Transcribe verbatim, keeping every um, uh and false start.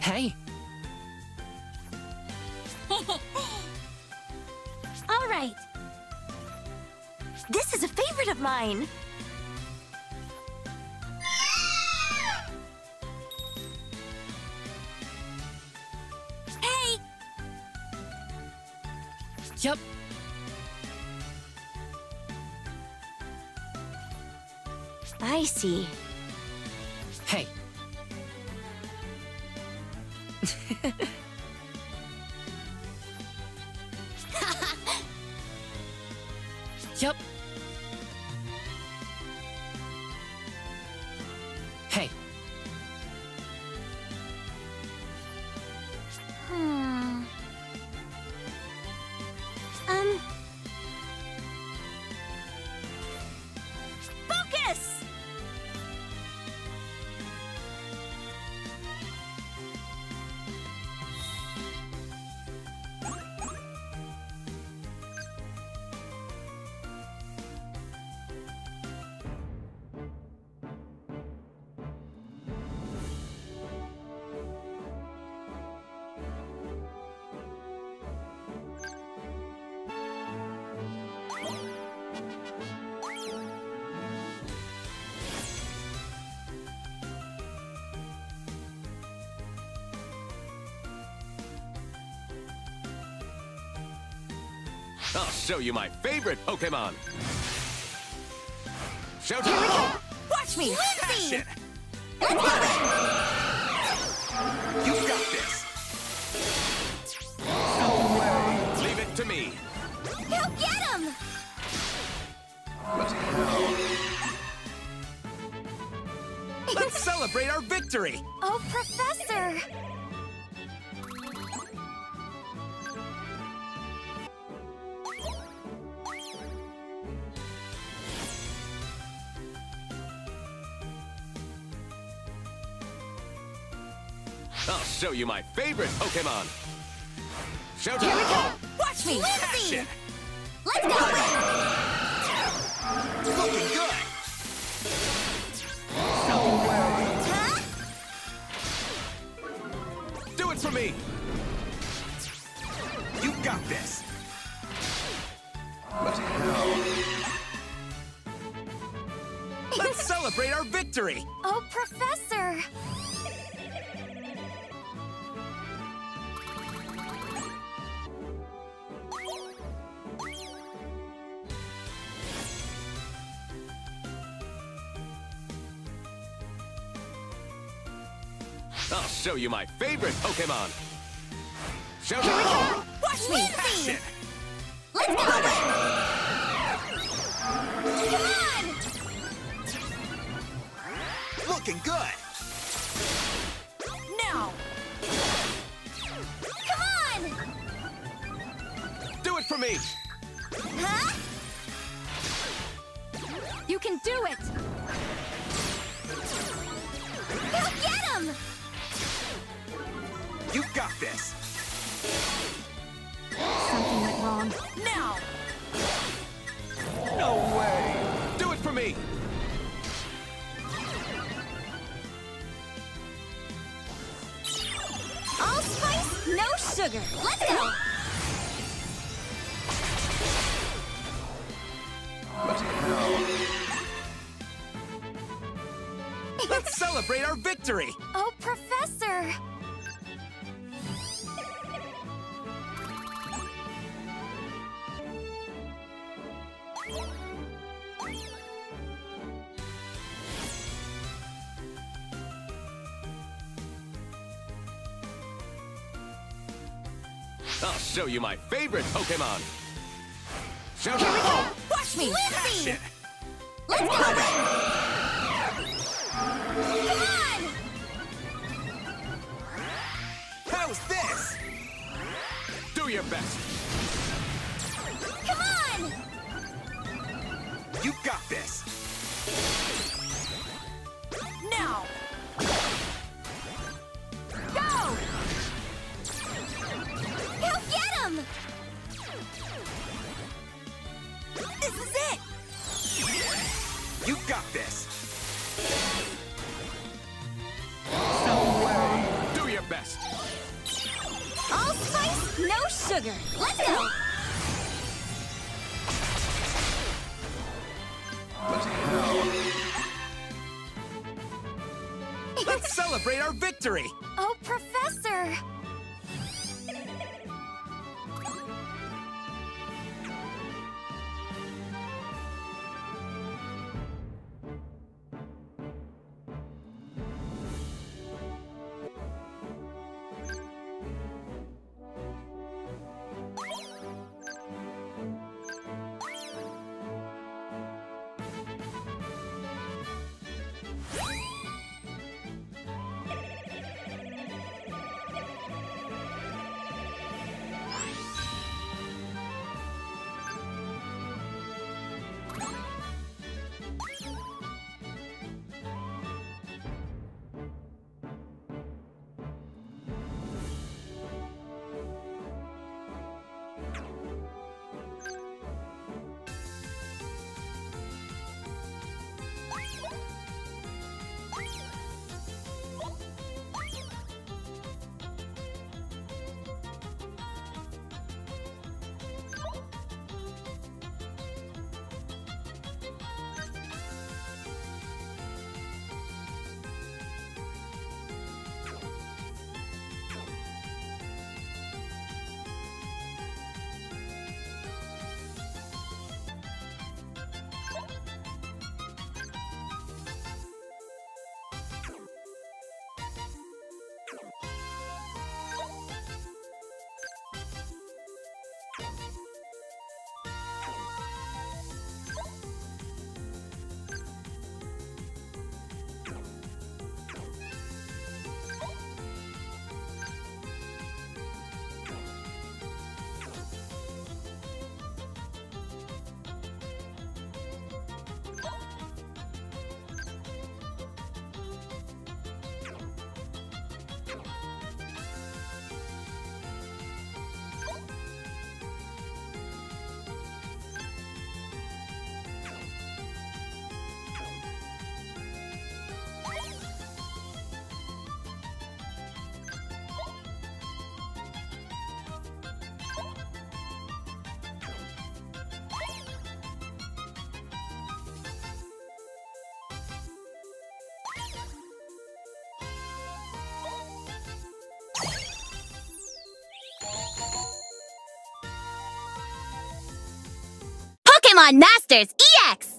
Hey! All right. This is a favorite of mine. Hey! Yup. I see. Hey. Yup. Hey. Hmm. Um. Focus! I'll show you my favorite Pokemon. Showtime! Here we go! Watch me! Passion! Let's go! You got this! No way! Leave it to me! Go get him! But how? Let's celebrate our victory! Oh, Professor! I'll show you my favorite Pokemon. Showtime! Here we go! Watch me! Passion! Let's go! Looking good! Huh? Do it for me! You got this! But how? Let's celebrate our victory! Oh, Professor! I'll show you my favorite Pokemon. Showtime! Here we go! Watch me! Passion! Let's go! Come on! Looking good! Now! Come on! Do it for me! Huh? You can do it! Go get him! You got this! Something went wrong. Now! No way! Do it for me! All spice, no sugar. Let's go! But how? Let's celebrate our victory! Oh, Professor! I'll show you my favorite Pokemon. Here we go! Showtime! Watch me! Passion! Let's go! Come on! How's this? Do your best. Come on! You got this. Now! Go! Go get him! This is it! You got this. Do your best. No sugar. Let's go. Let's celebrate our victory! Oh, Professor. Pokemon Masters E X!